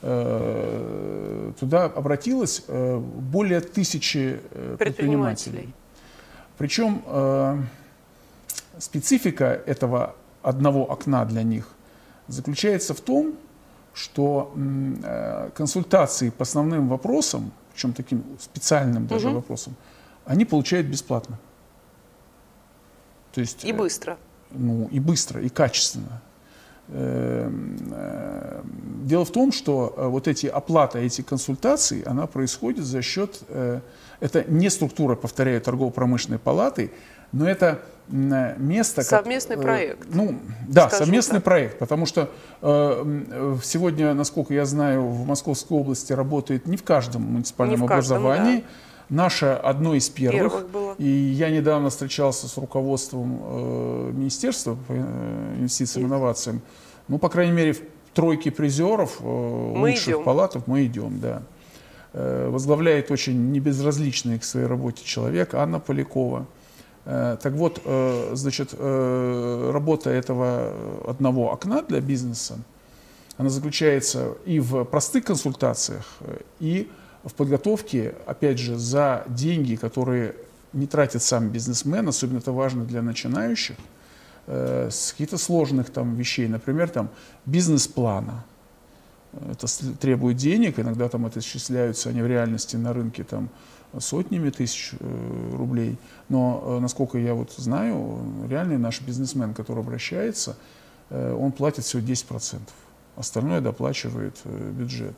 туда обратилось более 1000 предпринимателей. Причем специфика этого одного окна для них заключается в том, что консультации по основным вопросам, причем таким специальным даже вопросам, они получают бесплатно. То есть, и быстро. Ну, и быстро, и качественно. Дело в том, что вот оплата этих консультаций, она происходит за счет, это не структура, повторяю, торгово-промышленной палаты, Но это место... Совместный проект. Ну, да, скажем совместный так. проект, потому что сегодня, насколько я знаю, в Московской области работает не в каждом муниципальном Не в каждом, образовании. да. Наше одно из первых. было. И я недавно встречался с руководством Министерства по инвестициям и инновациям. Ну, по крайней мере, в тройке призеров лучших палатов мы идем, да. Возглавляет очень небезразличный к своей работе человек Анна Полякова. Так вот, значит, работа этого одного окна для бизнеса, она заключается и в простых консультациях, и в подготовке, опять же, за деньги, которые не тратит сам бизнесмен, особенно это важно для начинающих, с каких-то сложных там вещей, например, там бизнес-плана. Это требует денег, иногда там это исчисляются, они в реальности на рынке там сотнями тысяч рублей. Но, насколько я вот знаю, реальный наш бизнесмен, который обращается, он платит всего 10%. Остальное доплачивает бюджет.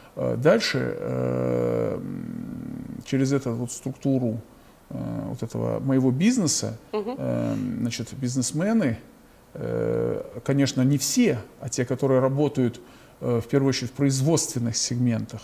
Дальше через эту вот структуру вот этого моего бизнеса, значит, бизнесмены, конечно, не все, а те, которые работают в первую очередь в производственных сегментах,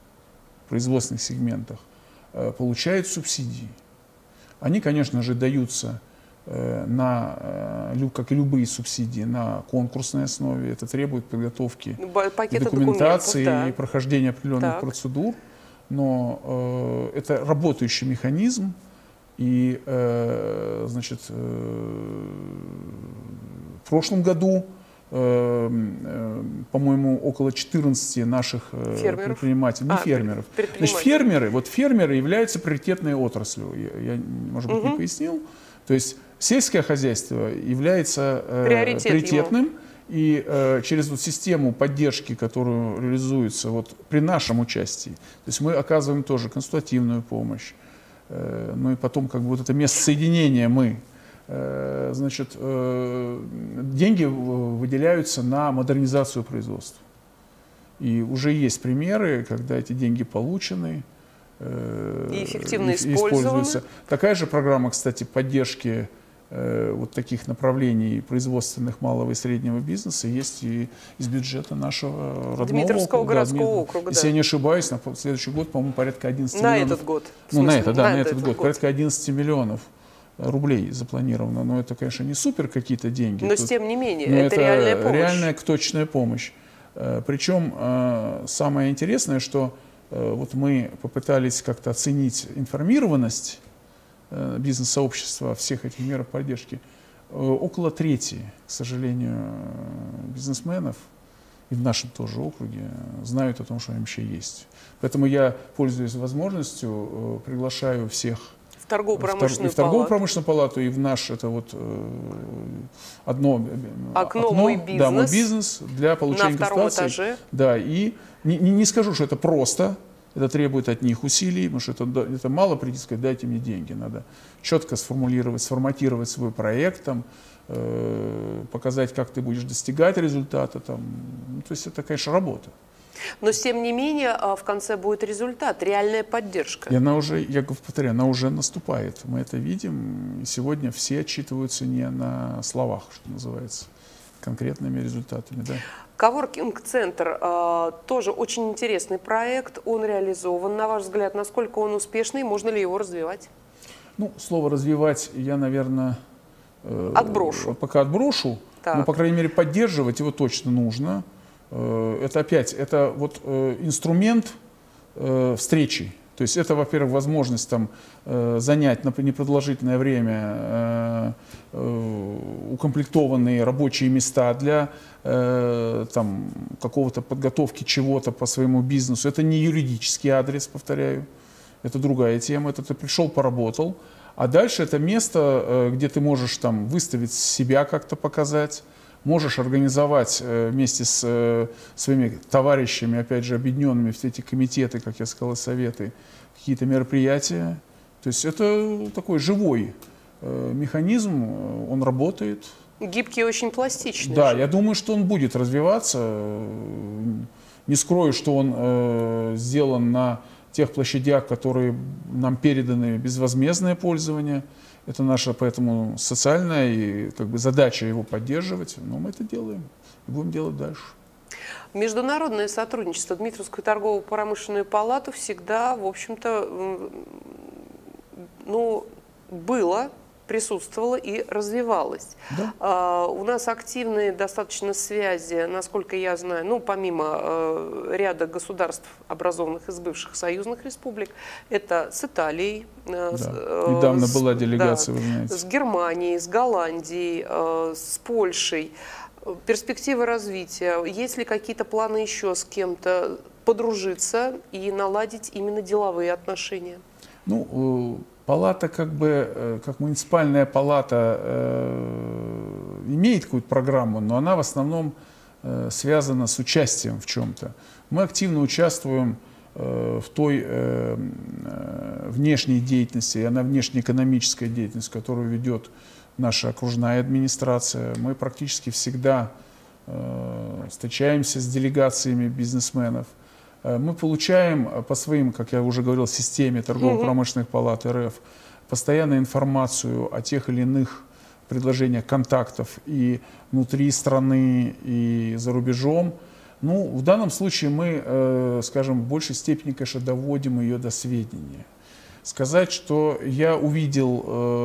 получают субсидии. Они, конечно же, даются как и любые субсидии, на конкурсной основе. Это требует подготовки документации, да, и прохождения определенных процедур. Но это работающий механизм. И, значит, в прошлом году, по-моему, около 14 наших предпринимателей, фермеров. Значит, фермеры являются приоритетной отраслью. Я, может быть, не пояснил. То есть сельское хозяйство является приоритетным. И через вот систему поддержки, которую реализуется вот при нашем участии, то есть мы оказываем тоже консультативную помощь. Ну и потом как бы вот это место соединения значит, деньги выделяются на модернизацию производства. И уже есть примеры, когда эти деньги получены и эффективно используются. Такая же программа, кстати, поддержки вот таких направлений производственных малого и среднего бизнеса есть и из бюджета нашего родного Дмитровского городского округа. Если я не ошибаюсь, на следующий год, по-моему, порядка 11 миллионов. На этот год. Ну, на этот год. Порядка 11 миллионов рублей запланировано. Но это, конечно, не супер какие-то деньги. Но, тем не менее, это реальная помощь. Реальная точная помощь. Причем самое интересное, что вот мы попытались как-то оценить информированность бизнес-сообщества о всех этих мерах поддержки. Около трети, к сожалению, бизнесменов, и в нашем тоже округе, знают о том, что МЧ есть. Поэтому я, пользуясь возможностью, приглашаю всех в торгово-промышленную палату и в наш это вот одно окно, «Мой бизнес», да, «Мой бизнес» для получения на втором консультаций. этаже. Да, и не скажу, что это просто. Это требует от них усилий, потому что это мало прийти и сказать, дайте мне деньги. Надо четко сформатировать свой проект, там, показать, как ты будешь достигать результата. Там. Ну, то есть это, конечно, работа. Но, тем не менее, в конце будет результат, реальная поддержка. И она уже, я повторяю, она уже наступает. Мы это видим. И сегодня все отчитываются не на словах, что называется, конкретными результатами. Да. Коворкинг-центр тоже очень интересный проект, он реализован. На ваш взгляд, насколько он успешный, можно ли его развивать? Ну, слово «развивать» я, наверное, пока отброшу. Но, по крайней мере, поддерживать его точно нужно. Это опять, это вот инструмент встречи. То есть это, во-первых, возможность там, занять на непродолжительное время укомплектованные рабочие места для какого-то подготовки чего-то по своему бизнесу. Это не юридический адрес, повторяю. Это другая тема. Это ты пришел, поработал. А дальше это место, где ты можешь там, выставить себя как-то показать. Можешь организовать вместе с своими товарищами, опять же, объединенными в эти комитеты, как я сказал, советы, какие-то мероприятия. То есть это такой живой механизм, он работает. Гибкий, очень пластичный. Да, я думаю, что он будет развиваться. Не скрою, что он сделан на тех площадях, которые нам переданы в безвозмездное пользование. Это наша поэтому социальная и как бы задача его поддерживать. Но мы это делаем и будем делать дальше. Международное сотрудничество Дмитровскую торгово-промышленную палату всегда, в общем-то, ну, было, присутствовало и развивалось. Да. У нас активные достаточно связи, насколько я знаю, ну, помимо ряда государств, образованных из бывших союзных республик, это с Италией. Да. Недавно была делегация, да, вы знаете. С Германией, с Голландией, с Польшей. Перспективы развития, есть ли какие-то планы еще с кем-то подружиться и наладить именно деловые отношения? Ну, палата как бы, как муниципальная палата имеет какую-то программу, но она в основном связана с участием в чем-то. Мы активно участвуем в той внешней деятельности, она внешнеэкономическая деятельность, которую ведет наша окружная администрация. Мы практически всегда встречаемся с делегациями бизнесменов. Мы получаем по своим, как я уже говорил, системе торгово-промышленных палат РФ постоянную информацию о тех или иных предложениях, контактов и внутри страны, и за рубежом. Ну, в данном случае мы, скажем, в большей степени, конечно, доводим ее до сведения. Сказать, что я увидел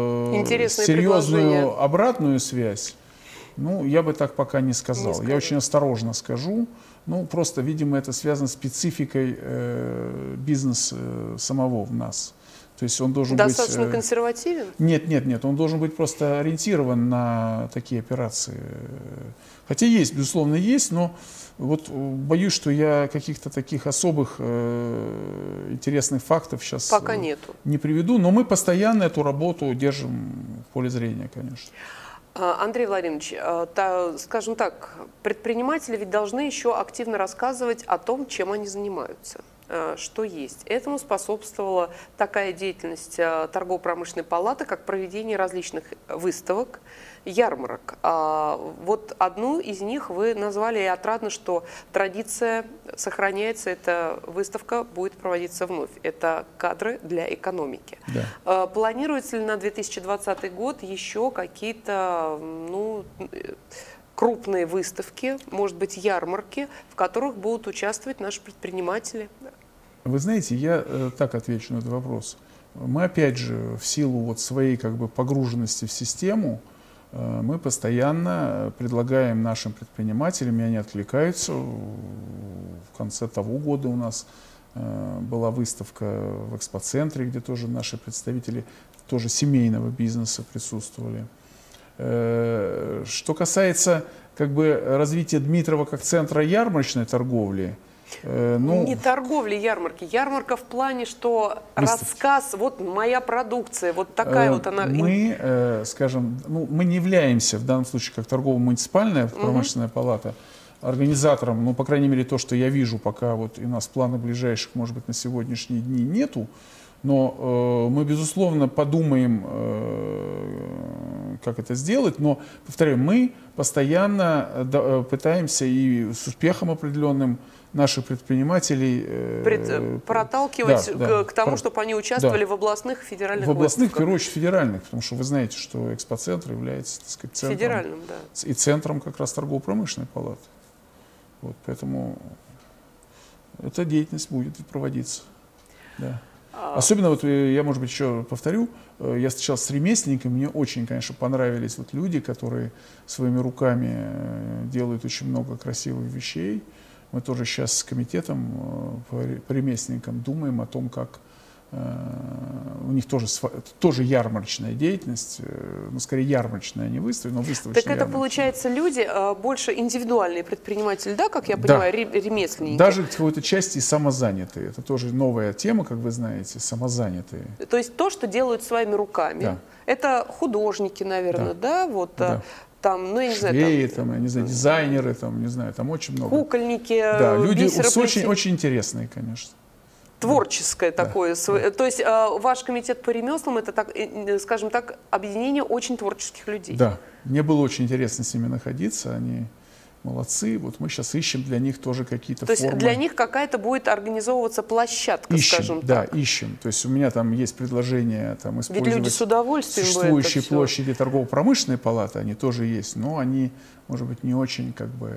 серьезную обратную связь, ну, я бы так пока не сказал. Я очень осторожно скажу. Ну, просто, видимо, это связано с спецификой бизнеса самого в нас. То есть он должен достаточно быть... консервативен? Нет. Он должен быть просто ориентирован на такие операции. Хотя есть, безусловно, есть, но вот боюсь, что я каких-то таких особых интересных фактов сейчас пока нету. Не приведу. Но мы постоянно эту работу держим в поле зрения, конечно. Андрей Владимирович, скажем так, предприниматели ведь должны еще активно рассказывать о том, чем они занимаются, что есть. Этому способствовала такая деятельность торгово-промышленной палаты, как проведение различных выставок, ярмарок. Вот одну из них вы назвали, и отрадно, что традиция сохраняется, эта выставка будет проводиться вновь. Это кадры для экономики. Да. Планируется ли на 2020 год еще какие-то крупные выставки, может быть, ярмарки, в которых будут участвовать наши предприниматели? Вы знаете, я так отвечу на этот вопрос. Мы, опять же, в силу вот своей как бы погруженности в систему, мы постоянно предлагаем нашим предпринимателям, и они откликаются. В конце того года у нас была выставка в экспоцентре, где тоже наши представители тоже семейного бизнеса присутствовали. Что касается как бы развития Дмитрова как центра ярмарочной торговли, не торговли, ярмарки. Ярмарка в плане, что рассказ, вот моя продукция, вот такая вот она. Мы, скажем, мы не являемся в данном случае как торгово-муниципальная промышленная палата организатором, по крайней мере, то, что я вижу, пока вот у нас планов ближайших, может быть, на сегодняшние дни нету. Но мы, безусловно, подумаем, как это сделать. Но, повторяю, мы постоянно пытаемся и с успехом определенным наших предпринимателей проталкивать к тому, чтобы они участвовали в областных федеральных выставках. В областных, в первую очередь, федеральных, потому что вы знаете, что экспоцентр является, так сказать, центром, федеральным, да. И центром как раз торгово-промышленной палаты. Вот, поэтому эта деятельность будет проводиться. Да. Особенно, вот я, может быть, еще повторю, я встречался с ремесленниками, мне очень, конечно, понравились вот люди, которые своими руками делают очень много красивых вещей. Мы тоже сейчас с комитетом по ремесленникам думаем о том, как у них тоже ярмарочная деятельность, скорее ярмарочная, не выставка, но выставочная. Так это, получается, люди больше индивидуальные предприниматели, да, как я понимаю, ремесленники? Даже в какой-то части самозанятые. Это тоже новая тема, как вы знаете, самозанятые. То есть то, что делают своими руками. Да. Это художники, наверное, да? Вот, да. Там, я не швеи, я не знаю, дизайнеры, не знаю, там очень много. Кукольники, да, люди очень интересные, конечно. Творческое такое. Да. То есть ваш комитет по ремеслам, это, скажем так, объединение очень творческих людей. Да, мне было очень интересно с ними находиться. Они молодцы. Вот мы сейчас ищем для них тоже какие-то формы. То есть для них какая-то будет организовываться площадка, скажем так. Да, ищем. То есть у меня там есть предложение там, использовать ведь люди с удовольствием существующие площади торгово-промышленной палаты, они тоже есть, но они, может быть, не очень как бы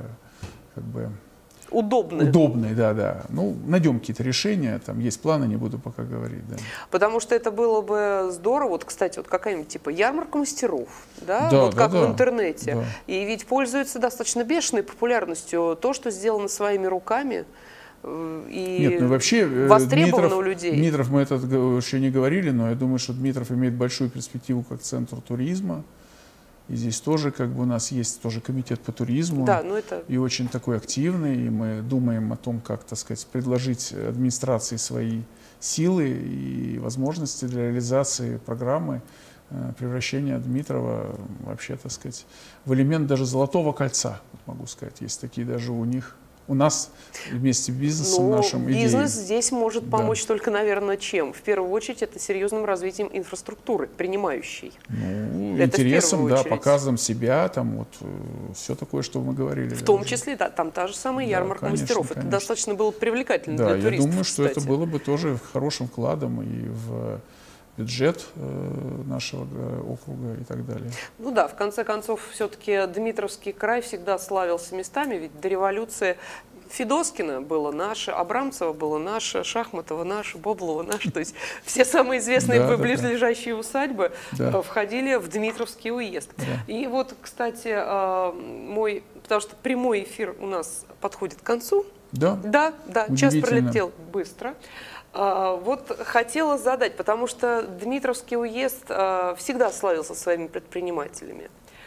удобные, да. Ну, найдем какие-то решения, там есть планы, не буду пока говорить, да. Потому что это было бы здорово, вот, кстати, вот какая-нибудь типа ярмарка мастеров, да, да вот да, как в интернете. Да. И ведь пользуется достаточно бешеной популярностью то, что сделано своими руками. И нет, ну вообще востребовано у людей. Дмитров, мы это еще не говорили, но я думаю, что Дмитров имеет большую перспективу как центр туризма. И здесь тоже как бы у нас есть тоже комитет по туризму, да, ну это... и очень такой активный, и мы думаем о том, как, так сказать, предложить администрации свои силы и возможности для реализации программы превращения Дмитрова вообще, так сказать, в элемент даже золотого кольца, могу сказать, есть такие даже у них. У нас вместе с бизнесом нашим бизнес здесь может помочь только, наверное, чем? В первую очередь, это серьезным развитием инфраструктуры, принимающей. Ну, это интересом, да, показом себя, там вот все такое, что мы говорили. В том числе, да, там та же самая ярмарка мастеров. Это достаточно было привлекательно для туристов. Я думаю, что кстати. Это было бы тоже хорошим вкладом и в бюджет нашего округа и так далее. Ну да, в конце концов, все-таки Дмитровский край всегда славился местами, ведь до революции Федоскина было наше, Абрамцева было наше, Шахматова наше, Боблова наше. То есть все самые известные близлежащие усадьбы входили в Дмитровский уезд. И вот, кстати, потому что прямой эфир у нас подходит к концу. Да, час пролетел быстро. Вот хотела задать, потому что Дмитровский уезд всегда славился своими предпринимателями.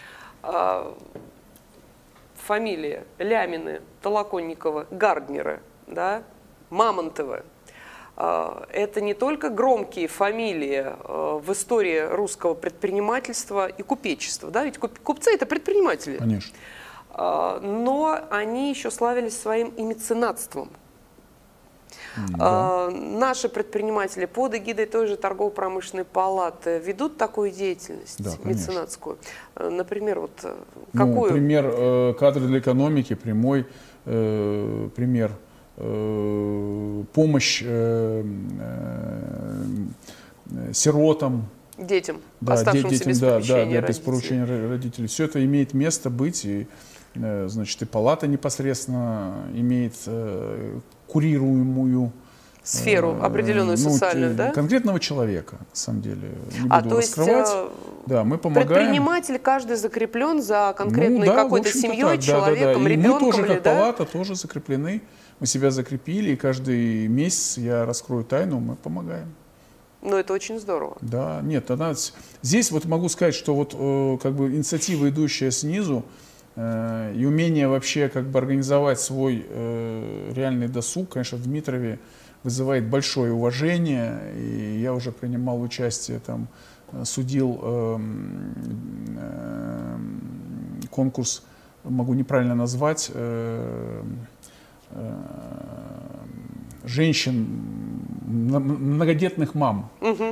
Фамилии Лямины, Толоконниковы, Гарднеры, да, Мамонтовы. Это не только громкие фамилии в истории русского предпринимательства и купечества. Да? Ведь купцы – это предприниматели. Конечно. Но они еще славились своим и меценатством. Наши предприниматели под эгидой той же торгово-промышленной палаты ведут такую деятельность меценатскую. Например, вот какую? Например, кадры для экономики, прямой пример. Помощь сиротам. Детям, оставшимся без попечения без поручения родителей. Все это имеет место быть, и, значит, и палата непосредственно имеет курируемую сферу определенную социальную, да? Конкретного человека, на самом деле. Не буду раскрывать. Да, мы помогаем. Предприниматель каждый закреплен за конкретной какой-то семьей, человеком, ребенком. Мы тоже, как палата, тоже закреплены. Мы себя закрепили, и каждый месяц, я раскрою тайну, мы помогаем. Ну, это очень здорово. Да, нет, здесь вот могу сказать, что вот как бы инициатива, идущая снизу, и умение вообще как бы организовать свой реальный досуг, конечно, в Дмитрове вызывает большое уважение. И я уже принимал участие, там, судил конкурс, могу неправильно назвать, женщин, многодетных мам.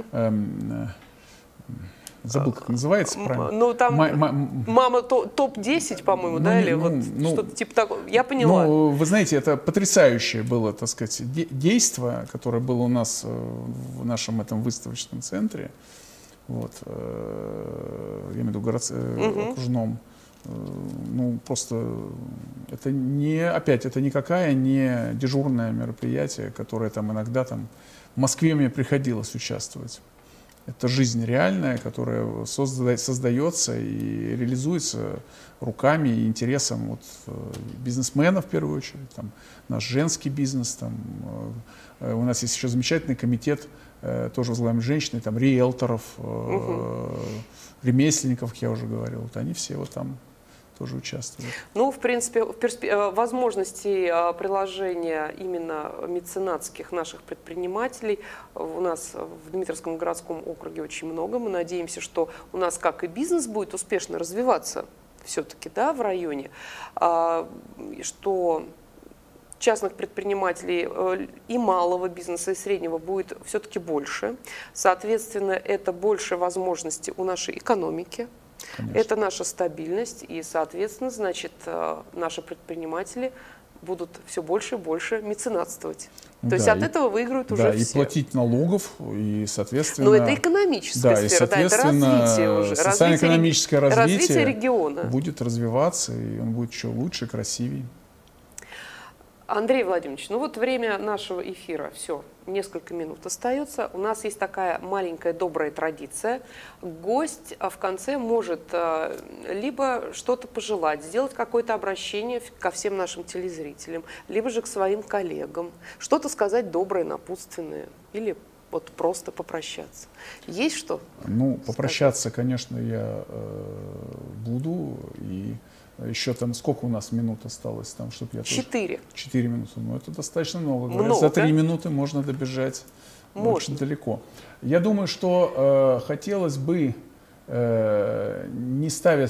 Забыл, как называется правильно. Ну, там мама топ-10, по-моему, да? Или вот что-то типа такого. Я поняла. Ну, вы знаете, это потрясающее было, так сказать, действо, которое было у нас в нашем этом выставочном центре. Вот. Я имею в виду окружном. Ну, просто это это никакое не дежурное мероприятие, которое там иногда там в Москве мне приходилось участвовать. Это жизнь реальная, которая создается и реализуется руками и интересом вот бизнесменов в первую очередь, там, наш женский бизнес, там, у нас есть еще замечательный комитет, тоже возглавляемый женщиной, там, риэлторов, ремесленников, как я уже говорил, вот они все вот там тоже участвуют. Ну, в принципе, возможностей приложения именно меценатских наших предпринимателей у нас в Дмитровском городском округе очень много. Мы надеемся, что у нас, как и бизнес, будет успешно развиваться все-таки, да, в районе, что частных предпринимателей и малого бизнеса, и среднего будет все-таки больше. Соответственно, это больше возможностей у нашей экономики. Конечно. Это наша стабильность, и, соответственно, значит, наши предприниматели будут все больше и больше меценатствовать. То есть от этого выиграют уже все. Да, и платить налогов, и, соответственно... Но это экономическая сфера, да, это развитие уже. Социально-экономическое развитие региона будет развиваться, и он будет еще лучше, красивее. Андрей Владимирович, ну вот время нашего эфира, все, несколько минут остается. У нас есть такая маленькая добрая традиция. Гость в конце может либо что-то пожелать, сделать какое-то обращение ко всем нашим телезрителям, либо же к своим коллегам, что-то сказать доброе, напутственное, или вот просто попрощаться. Есть что? Ну, попрощаться, конечно, я буду, и... Еще там сколько у нас минут осталось, там, чтобы я 4. 4 минуты. Ну, это достаточно много. Говорят, за 3 минуты можно добежать очень далеко. Я думаю, что хотелось бы, не ставя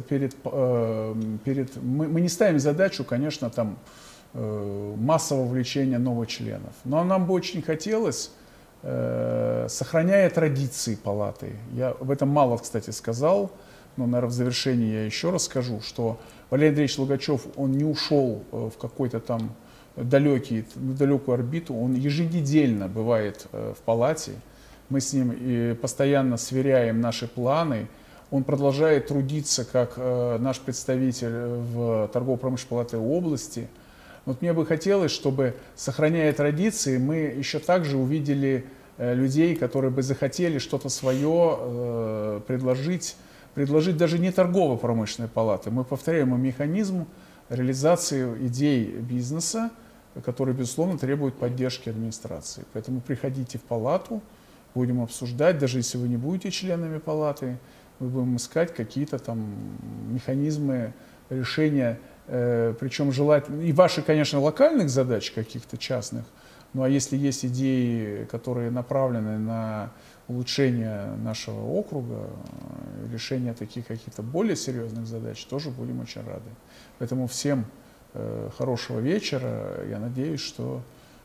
мы не ставим задачу, конечно, там массового вовлечения новых членов. Но нам бы очень хотелось, сохраняя традиции палаты, я об этом мало, кстати, сказал, но, наверное, в завершении я еще раз скажу, что Валерий Андреевич Логачев, он не ушел в какой-то там далекую орбиту, он еженедельно бывает в палате, мы с ним постоянно сверяем наши планы, он продолжает трудиться как наш представитель в торгово-промышленной палате области. Вот мне бы хотелось, чтобы, сохраняя традиции, мы еще также увидели людей, которые бы захотели что-то свое предложить даже не торгово-промышленной палаты. Мы повторяем механизм реализации идей бизнеса, который, безусловно, требует поддержки администрации. Поэтому приходите в палату, будем обсуждать, даже если вы не будете членами палаты, мы будем искать какие-то там механизмы решения, причем желательно, и ваши, конечно, локальных задач каких-то частных, ну а если есть идеи, которые направлены на улучшение нашего округа, решение таких каких-то более серьезных задач, тоже будем очень рады. Поэтому всем хорошего вечера. Я надеюсь, что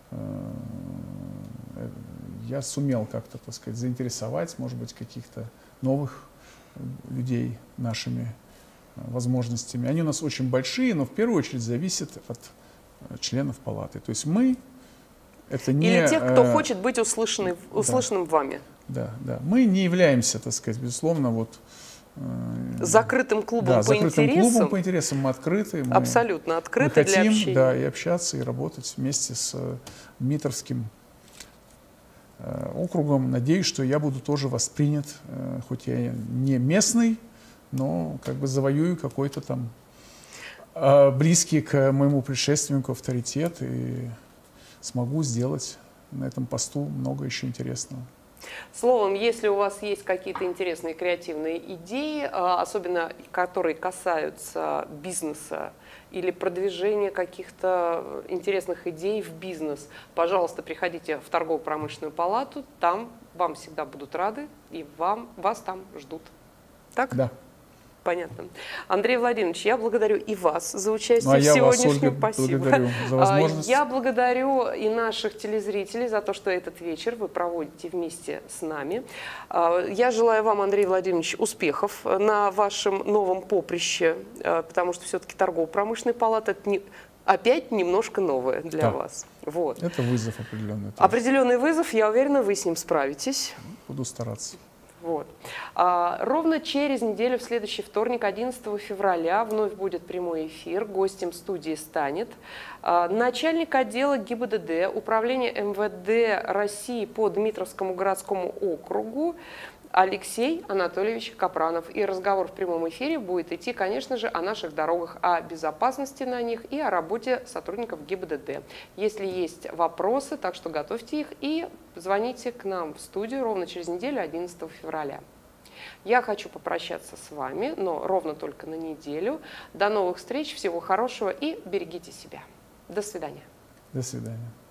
я сумел как-то, так сказать, заинтересовать, может быть, каких-то новых людей нашими возможностями. Они у нас очень большие, но в первую очередь зависят от членов палаты. То есть мы это не... Или тех, кто хочет быть услышанным вами. Да, да. Мы не являемся, так сказать, безусловно, вот... закрытым клубом по закрытым интересам. клубом по интересам мы открыты. Мы, абсолютно открыты мы хотим, для общения. Да, и общаться, и работать вместе с Дмитровским округом. Надеюсь, что я буду тоже воспринят, хоть я не местный, но как бы завоюю какой-то там близкий к моему предшественнику авторитет и смогу сделать на этом посту много еще интересного. Словом, если у вас есть какие-то интересные креативные идеи, особенно которые касаются бизнеса или продвижения каких-то интересных идей в бизнес, пожалуйста, приходите в торгово-промышленную палату, там вам всегда будут рады и вас там ждут. Так? Да. Понятно. Андрей Владимирович, я благодарю и вас за участие в я сегодняшнем. вас, Ольга, Спасибо. благодарю за возможность. Я благодарю и наших телезрителей за то, что этот вечер вы проводите вместе с нами. Я желаю вам, Андрей Владимирович, успехов на вашем новом поприще, потому что все-таки торгово-промышленная палата – это опять немножко новое для вас. Вот. Это вызов определенный. Определенный вызов, я уверена, вы с ним справитесь. Буду стараться. Вот. Ровно через неделю, в следующий вторник, 11 февраля, вновь будет прямой эфир. Гостем студии станет начальник отдела ГИБДД Управления МВД России по Дмитровскому городскому округу Алексей Анатольевич Капранов. И разговор в прямом эфире будет идти, конечно же, о наших дорогах, о безопасности на них и о работе сотрудников ГИБДД. Если есть вопросы, так что готовьте их и звоните к нам в студию ровно через неделю, 11 февраля. Я хочу попрощаться с вами, но ровно только на неделю. До новых встреч, всего хорошего и берегите себя. До свидания. До свидания.